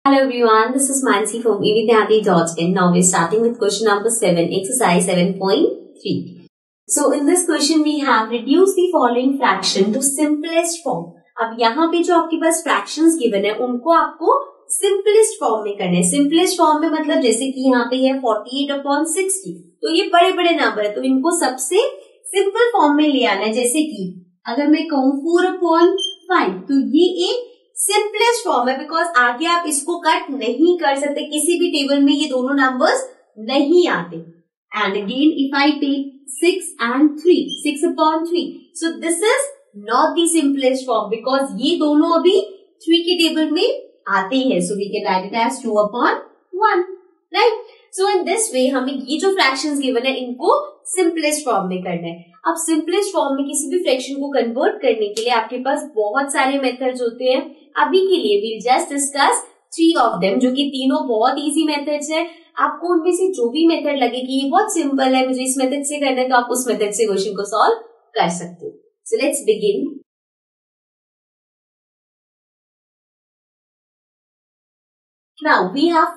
Hello everyone, this is Mansi from evidyati.in. Now we're starting with question number 7, exercise 7.3. So in this question we have reduced the following fraction to simplest form. अब यहाँ पे जो आपके पास fractions given है उनको आपको simplest form में करना है. Simplest form में मतलब जैसे कि यहाँ पे है 48/60. तो ये बड़े बड़े नंबर है तो इनको सबसे simple form में ले आना है. जैसे कि अगर मैं कहूँ 4/5 तो ये एक सिंपलेस्ट फॉर्म है बिकॉज आगे आप इसको कट नहीं कर सकते. किसी भी टेबल में ये दोनों नंबर्स नहीं आते. And again if I take 6 and 3, 6/3, so this is not the simplest form because ये दोनों अभी 3 के टेबल में आते हैं. So we can write it as 2/1, right. So in this way हमें ये जो फ्रैक्शंस गिवन है इनको सिंपलेस्ट फॉर्म में करना है. अब सिंपलेस्ट फॉर्म में किसी भी फ्रैक्शन को कन्वर्ट करने के लिए आपके पास बहुत सारे मेथड्स होते हैं. अभी के लिए we'll just discuss 3 of them, जो कि तीनों बहुत इजी मेथड्स है. आपको उनमें से जो भी मेथड लगे कि ये बहुत सिंपल है, मुझे इस मेथड से करना है, तो आप उस मेथड से क्वेश्चन को सॉल्व कर सकते हो. So let's begin. Now we have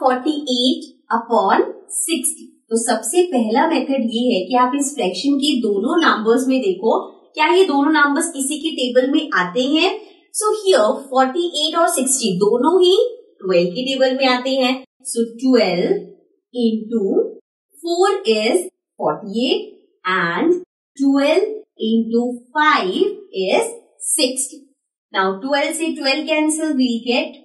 48/60. तो सबसे पहला मेथड ये है कि आप इस फ्रैक्शन के दोनों नंबर्स में देखो क्या ये दोनों नंबर्स किसी के टेबल में आते हैं. सो हियर 48 और 60 दोनों ही 12 के टेबल में आते हैं. सो 12 into 4 is 48 and 12 into 5 is 60. Now 12 से 12 cancel, we get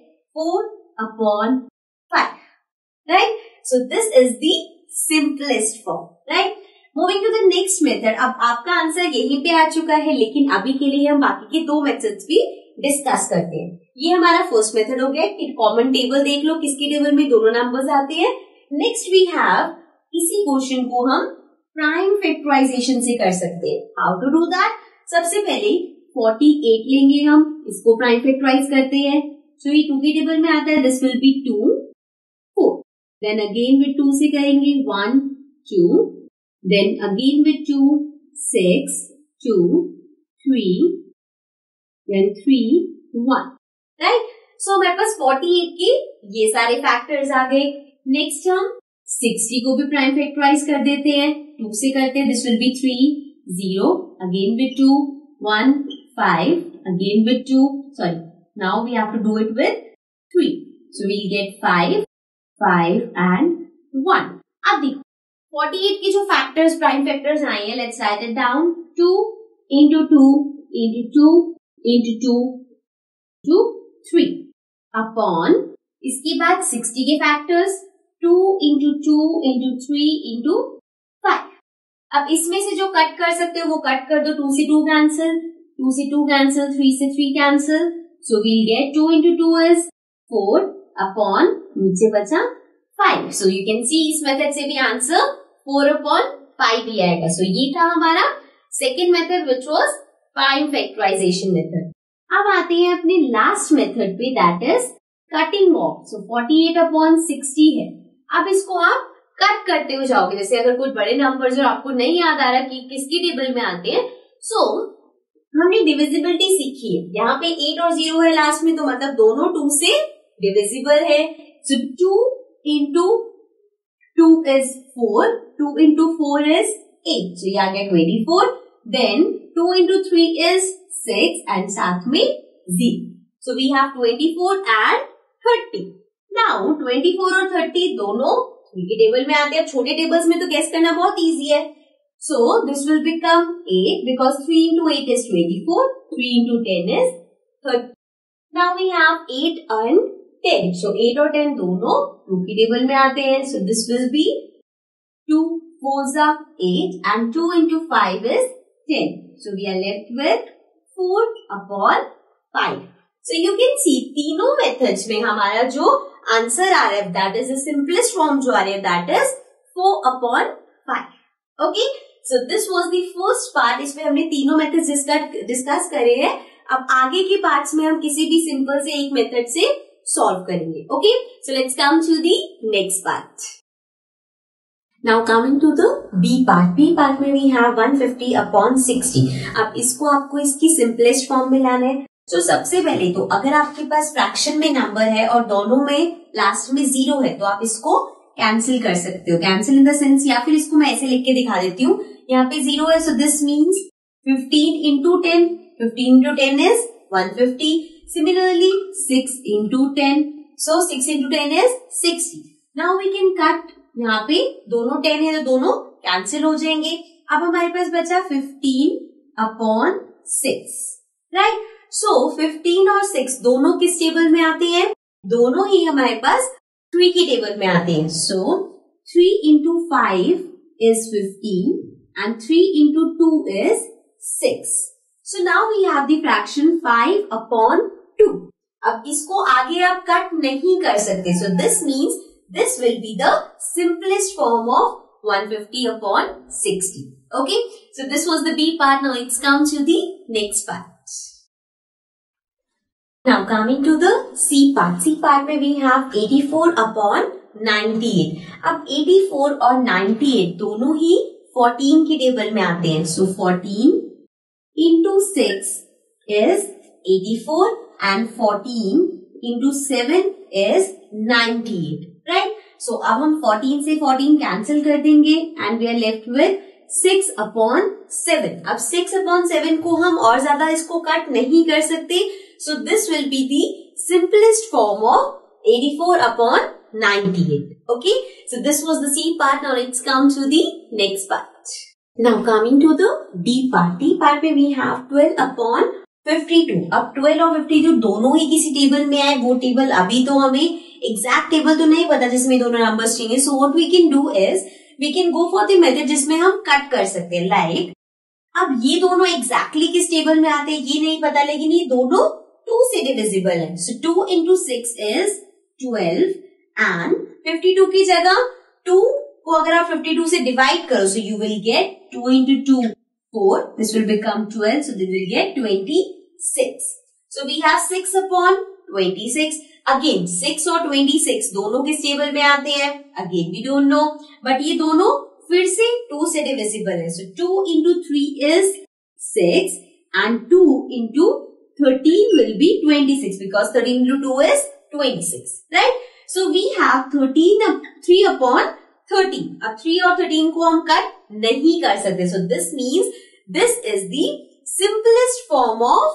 4/5. Right? So this is the simplest form. Right? Moving to the next method. अब आपका आंसर यहीं पे आ चुका है, लेकिन अभी के लिए हम बाकी के दो मेथड्स भी डिस्कस करते हैं. ये हमारा फर्स्ट मेथड हो गया कि कॉमन टेबल देख लो किसके टेबल में दोनों नंबर्स आते हैं. नेक्स्ट वी हैव इसी क्वेश्चन को हम प्राइम फैक्टराइजेशन से कर सकते हैं. How to do that? सबसे पहले 48 लेंगे, हम इसको प्राइम फैक्टराइज करते हैं. सो ये 2 के टेबल में आता है. This will be 2, 4. Then again with 2 से करेंगे 1, 2. Then again with 2, 6, 2, 3. then 3, 1. Right. So हमारे पास 48 के ये सारे फैक्टर्स आ गए. नेक्स्ट हम 60 को भी प्राइम फैक्टराइज कर देते हैं. 2 से करते हैं. This will be 3, 0. Again with 2, 1, 5. Again with 2. Sorry, now we have to do it with 3. So we get 5, 5 and 1. अब देखो 48 के जो फैक्टर्स प्राइम फैक्टर्स आए हैं, let's write it down. 2 into 2 into 2 into 2 to 3 upon इसके बाद 60 के factors 2 into 2 into 3 into 5. अब इसमें से जो कट कर सकते हो वो कट कर दो. 2 से 2 कैंसिल, 2 से 2 कैंसिल, 3 से 3 cancel. So we'll get 2 into 2 is 4 upon नीचे बचा 5. सो यू कैन सी इस मेथड से भी आंसर 4/5 ही आएगा. सो ये था हमारा second method which was prime factorization method. अब आते हैं अपने लास्ट मेथड पे, that is cutting off. So 48/60 है. अब इसको आप कट करते हुए जाओगे. जैसे अगर कोई बड़े नंबर जो आपको नहीं याद आ रहा कि किसके टेबल में आते हैं, सो हमने डिविजिबिलिटी सीखी है. यहाँ पे 8 और 0 है लास्ट में, तो मतलब दोनों 2 से डिविजिबल है. सो 2 into 2 is 4, 2 into 4 is 8. So यहाँ get 24. Then 2 into 3 is 6 and साथ में 0. So we have 24 and 30. Now 24 और 30 दोनों 3 के टेबल में आते हैं. छोटे टेबल्स में तो गेस करना बहुत इजी है. So this will become 8 because 3 into 8 is 24. 3 into 10 is 30. Now we have 8 and 10. So 8 और 10 दोनों 2 के टेबल में आते हैं. So this will be 2 4s are 8 and 2 into 5 is 10. So we are left with 4/5. So you can see तीनों methods में हमारा जो आंसर आ रहा है that is the simplest form जो आ रही है that is 4/5. Okay. So this was the first part. इसमें हमने तीनों मेथड्स डिस्कस करे हैं. अब आगे के पार्ट्स में हम किसी भी सिंपल से एक मेथड से सॉल्व करेंगे. Okay. So let's come to the next part. Now coming to the B part. B part में we have 150/60. अब इसको आपको इसकी सिंपलेस्ट फॉर्म में लाना है. So, सबसे पहले तो अगर आपके पास फ्रैक्शन में नंबर है और दोनों में लास्ट में 0 है तो आप इसको कैंसिल कर सकते हो. कैंसिल इन द सेंस, या फिर इसको मैं ऐसे लिख के दिखा देती हूँ. यहाँ पे 0 है, so this means 15 into 10. 15 into 10 is 150. Similarly, 6 into 10. So 6 into 10 is 60. Now we can cut. यहाँ पे दोनों 10 है तो दोनों कैंसिल हो जाएंगे. अब हमारे पास बचा 15 upon 6. राइट. सो 15 और 6 दोनों किस टेबल में आते हैं? दोनों ही हमारे पास 3 की टेबल में आते हैं. सो 3 into 5 is 15 and 3 into 2 is 6. So now we have the fraction 5 upon 2. अब इसको आगे आप कट नहीं कर सकते. So this means this will be the simplest form of 150 upon 60. Okay. So this was the B part. Now let's come to the next part. Now coming to the C part. C part में we have 84 upon 98. अब 84 और 98 दोनों ही 14 की table में आते हैं. So 14 into 6 is 84 and 14 into 7 is 98. Right? So अब हम 14 से 14 कैंसिल कर देंगे and we are left with 6 upon 7. अब 6 upon 7 को हम और ज्यादा इसको कट नहीं कर सकते. So this will be the simplest form of 84 upon 98. Okay. So this was the C part. Now let's come to the next part. Now coming to the D part. D part में we have 12 upon 52. अब 12 और 52 दोनों ही किसी table में आए. वो table अभी तो हमें एग्जैक्ट टेबल तो नहीं पता जिसमें दोनों नंबर्स चाहिए. So what we can do is we can go for the method जिसमें हम कट कर सकते हैं. लाइक अब ये दोनों एग्जैक्टली किस टेबल में आते हैं ये नहीं पता, लेकिन ये दोनों 2 से डिविजिबल है. सो 2 into 6 is 12 and 52 की जगह 2 को अगर आप 52 से डिवाइड करो so you will get 2 into 2 4. This will become 12. So then we'll get 26. So we have 6 upon 26. Again 6 और 26 दोनों किस टेबल में आते हैं? Again we don't know. But ये दोनों फिर से 2 से डिविजिबल है. So 2 into 3 is 6 and 2 into 13 will be 26 because 13 into 2 is 26. Right? So we have 3 upon 13. अब 3 और 13 को हम कट नहीं कर सकते. So this means this is the simplest form of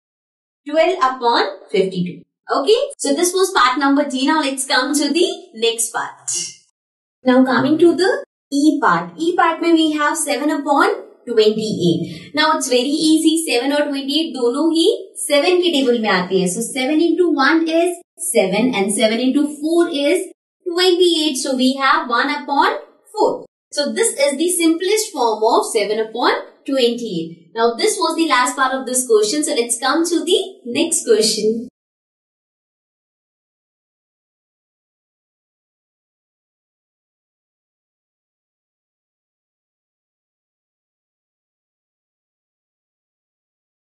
12 upon 52. Okay. So this was part number D. Now let's come to the next part. Now coming to the E part. E part में we have 7 upon 28. Now it's very easy. 7 और 28 दोनों ही 7 की table में आते हैं. So 7 into 1 is 7 and 7 into 4 is 28. So we have 1 upon 4. So this is the simplest form of 7 upon 28. Now this was the last part of this question. So let's come to the next question.